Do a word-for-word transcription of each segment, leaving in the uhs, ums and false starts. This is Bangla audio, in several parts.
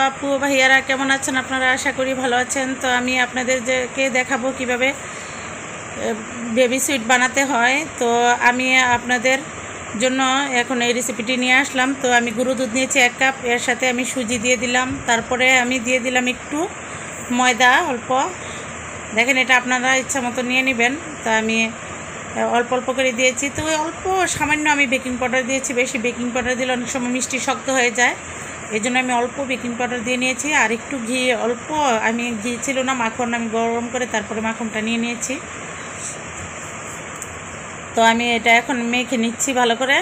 আপু ভাইয়ারা কেমন আছেন আপনারা? আশা করি ভালো আছেন। তো আমি আপনাদেরকে দেখাবো কিভাবে বেবি সুইট বানাতে হয়। তো আমি আপনাদের জন্য এখন এই রেসিপিটি নিয়ে আসলাম। তো আমি গুঁড়ো দুধ নিয়েছি এক কাপ, এর সাথে আমি সুজি দিয়ে দিলাম, তারপরে আমি দিয়ে দিলাম একটু ময়দা অল্প। দেখেন, এটা আপনারা ইচ্ছা মতো নিয়ে নেবেন। তো আমি অল্প অল্প করে দিয়েছি। তো অল্প সামান্য আমি বেকিং পাউডার দিয়েছি, বেশি বেকিং পাউডার দিলে অনেক সময় মিষ্টি শক্ত হয়ে যায়, এই জন্য আমি অল্প বেকিং পাউডার দিয়ে নিয়েছি। আর একটু ঘি, অল্প, আমি ঘি ছিল না, মাখন আমি গরম করে তারপরে মাখনটা নিয়ে নিয়েছি। তো আমি এটা এখন মেখে নিচ্ছি ভালো করে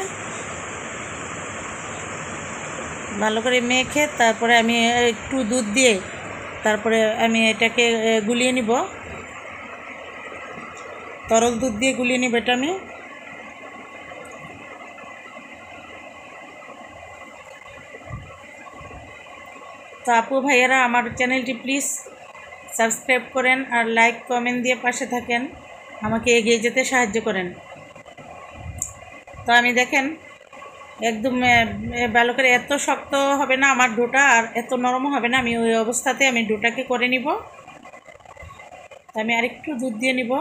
ভালো করে মেখে তারপরে আমি একটু দুধ দিয়ে তারপরে আমি এটাকে গুলিয়ে নিব, তরল দুধ দিয়ে গুলিয়ে নিব এটা আমি। তো আপু ভাইয়ারা আমার চ্যানেলটি প্লিজ সাবস্ক্রাইব করেন আর লাইক কমেন্ট দিয়ে পাশে থাকেন, আমাকে এগিয়ে যেতে সাহায্য করেন। তো আমি দেখেন একদম ভালো করে, এত শক্ত হবে না আমার ডোটা, আর এত নরমও হবে না। আমি ওই অবস্থাতে আমি ডোটাকে করে নিব। আমি আরেকটু দুধ দিয়ে নিব।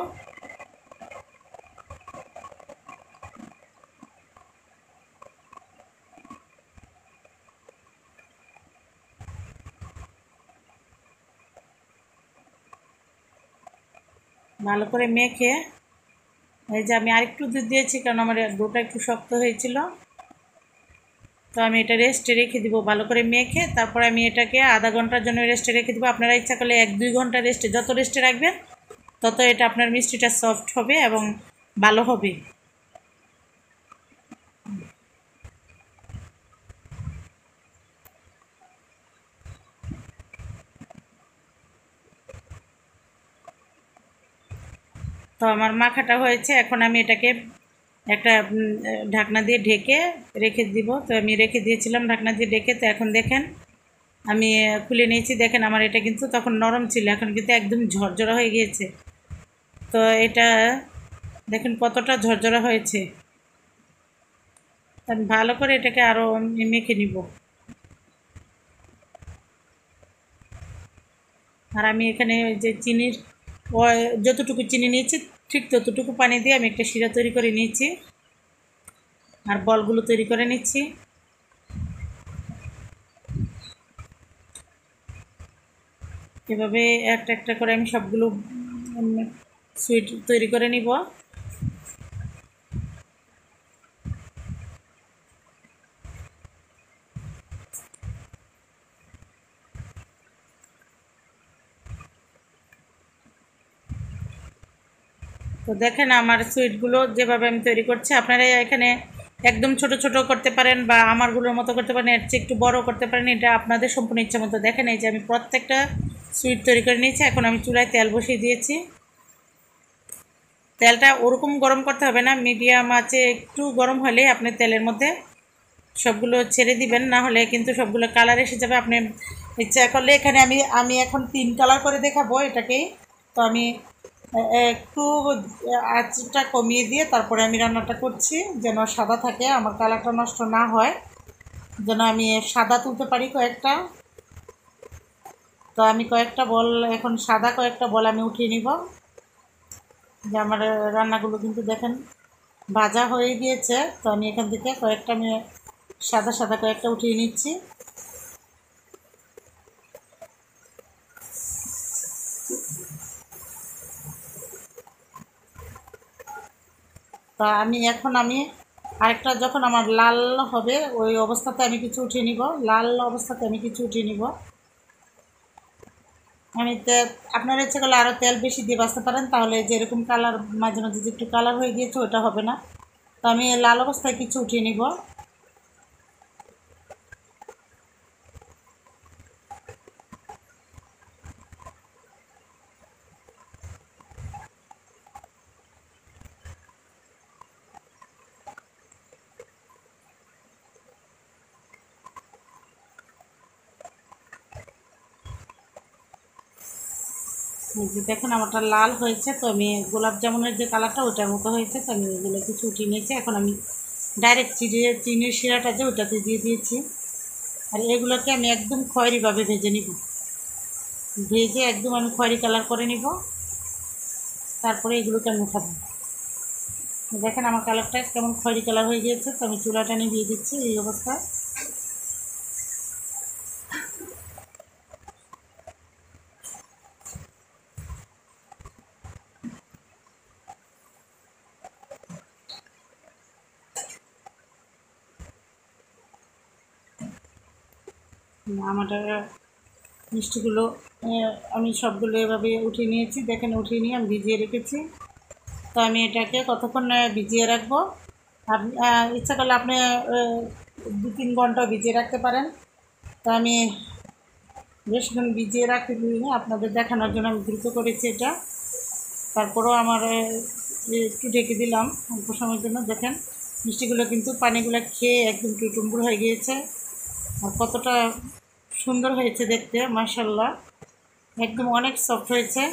ভালো করে মেখে, এই যে আমি আরেকটু দুধ দিয়েছি কারণ আমার ডোটা একটু শক্ত হয়েছিল। তো আমি এটা রেস্টে রেখে দিব ভালো করে মেখে, তারপরে আমি এটাকে আধা ঘন্টার জন্য রেস্টে রেখে দিব। আপনারা ইচ্ছা করলে এক দুই ঘন্টা রেস্টে, যত রেস্টে রাখবেন তত এটা আপনার মিষ্টিটা সফট হবে এবং ভালো হবে। তো আমার মাখাটা হয়েছে, এখন আমি এটাকে একটা ঢাকনা দিয়ে ঢেকে রেখে দিব। তো আমি রেখে দিয়েছিলাম ঢাকনা দিয়ে ঢেকে। তো এখন দেখেন আমি খুলে নিয়েছি। দেখেন আমার এটা কিন্তু তখন নরম ছিল, এখন কিন্তু একদম ঝরঝরা হয়ে গিয়েছে। তো এটা দেখেন কতটা ঝরঝরা হয়েছে। আমি ভালো করে এটাকে আরও মেখে নিব। আর আমি এখানে যে চিনির যতটুকু চিনি নিয়েছি ঠিক ততটুকু পানি দিয়ে আমি একটা শিরা তৈরি করে নিয়েছি, আর বলগুলো তৈরি করে নিচ্ছি। এভাবে একটা একটা করে আমি সবগুলো সুইট তৈরি করে নিব। তো দেখেন আমার সুইটগুলো যেভাবে আমি তৈরি করছি, আপনারা এখানে একদম ছোট ছোট করতে পারেন বা আমারগুলোর মতো করতে পারেন, এর চেয়ে একটু বড় করতে পারেন, এটা আপনাদের সম্পূর্ণ ইচ্ছা মতো। দেখেন এই যে আমি প্রত্যেকটা সুইট তৈরি করে নিয়েছি। এখন আমি চুলায় তেল বসিয়ে দিয়েছি। তেলটা ওরকম গরম করতে হবে না, মিডিয়াম আছে একটু গরম হলে আপনি তেলের মধ্যে সবগুলো ছেড়ে দিবেন, না হলে কিন্তু সবগুলো কালার এসে যাবে। আপনি ইচ্ছা করলে এখানে আমি আমি এখন তিন কালার করে দেখাবো এটাকেই। তো আমি একটু আঁচটা কমিয়ে দিয়ে তারপরে আমি রান্নাটা করছি, যেন সাদা থাকে, আমার কালারটা নষ্ট না হয়, যেন আমি সাদা তুলতে পারি কয়েকটা। তো আমি কয়েকটা বল, এখন সাদা কয়েকটা বল আমি উঠিয়ে নিব। যে আমার রান্নাগুলো কিন্তু দেখেন ভাজা হয়ে গিয়েছে। তো আমি এখান থেকে কয়েকটা আমি সাদা সাদা কয়েকটা উঠিয়ে নিচ্ছি। তা আমি এখন আমি আরেকটা যখন আমার লাল হবে ওই অবস্থাতে আমি কিছু উঠিয়ে নিব, লাল অবস্থাতে আমি কিছু উঠিয়ে নিব। আমি তেল, আপনারা ইচ্ছে করলে আরও তেল বেশি দিয়ে বাঁচতে পারেন, তাহলে যেরকম কালার মাঝে মাঝে যে একটু কালার হয়ে গিয়েছে ওটা হবে না। তো আমি লাল অবস্থায় কিছু উঠিয়ে নিব। যে দেখেন আমারটা লাল হয়েছে। তো আমি গোলাপ জামুনের যে কালারটা ওটার মতো হয়েছে। তো আমি এগুলো কিছু উঠিয়ে নিয়েছি। এখন আমি ডাইরেক্ট চিনি চিনির শিরাটা যে ওটাতে দিয়ে দিয়েছি। আর এগুলোকে আমি একদম খয়েরিভাবে ভেজে নিব, ভেজে একদম আমি খয়েরি কালার করে নিব, তারপরে এগুলোকে আমি উঠাবো। দেখেন আমার কালারটা কেমন খয়েরি কালার হয়ে গিয়েছে। তো আমি চুলাটা নিভিয়ে দিচ্ছি এই অবস্থায়। আমাদের মিষ্টিগুলো আমি সবগুলো এভাবে উঠিয়ে নিয়েছি। দেখেন উঠিয়ে নিয়ে আমি ভিজিয়ে রেখেছি। তো আমি এটাকে কতক্ষণ ভিজিয়ে রাখবো, আপনি ইচ্ছা করলে আপনি দু তিন ঘন্টা ভিজিয়ে রাখতে পারেন। তো আমি বেশিক্ষণ ভিজিয়ে রাখতে দিই আপনাদের দেখানোর জন্য আমি দ্রুত করেছি এটা। তারপরেও আমার একটু ঢেকে দিলাম অল্প সময়ের জন্য। দেখেন মিষ্টিগুলো কিন্তু পানিগুলো খেয়ে একদম টুটুম্বুর হয়ে গিয়েছে, আর কতটা সুন্দর হয়েছে দেখতে, মাশাআল্লাহ একদম অনেক সফট হয়েছে।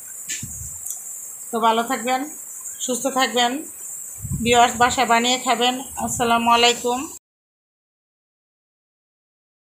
তো ভালো থাকবেন, সুস্থ থাকবেন ভিউয়ার্স, বাসায় বানিয়ে খাবেন। আসসালামু আলাইকুম।